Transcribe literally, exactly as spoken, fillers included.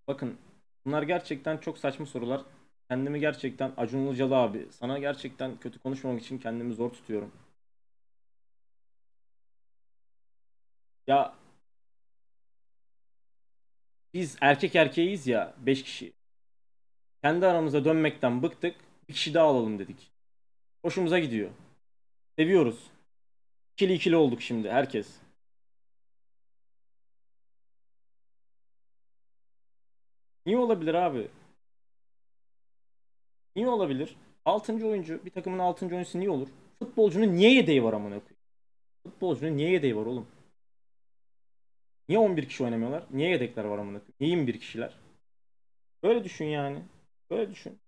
Bakın, bunlar gerçekten çok saçma sorular. Kendimi gerçekten Acun Ilıcalı abi. Sana gerçekten kötü konuşmamak için kendimi zor tutuyorum. Ya biz erkek erkeğiz ya, beş kişi. Kendi aramızda dönmekten bıktık. Bir kişi daha alalım dedik. Hoşumuza gidiyor. Seviyoruz. İkili ikili olduk şimdi herkes. Niye olabilir abi? Niye olabilir? Altıncı oyuncu, bir takımın altıncı oyuncusu niye olur? Futbolcunun niye yedeği var amına koyayım? Futbolcunun niye yedeği var oğlum? Niye on bir kişi oynamıyorlar? Niye yedekler var amına koyayım? Niye yirmi bir kişiler? Böyle düşün yani. Böyle düşün.